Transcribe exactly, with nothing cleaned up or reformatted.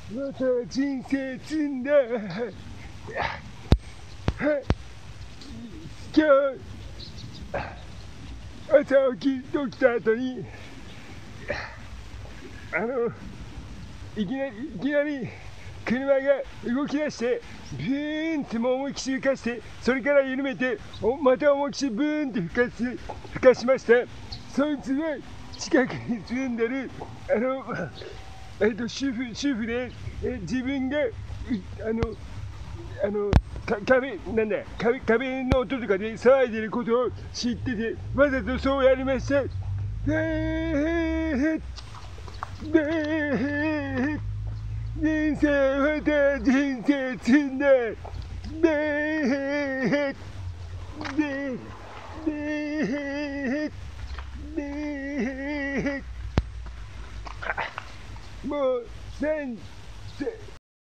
また人生積んだ。今日朝起き起きた後にあのいきなりいきなり車が動き出してブーンってもう思いっきし吹かして、それから緩めてまた思いっきしブーンって吹かし吹かしました。そいつが近くに住んでるあのえっと主婦主婦で、え自分があのあのか壁なんだ壁壁の音とかで騒いでることを知ってて、わざとそうやりました。えーで人生また人生積んだ。ででででもう三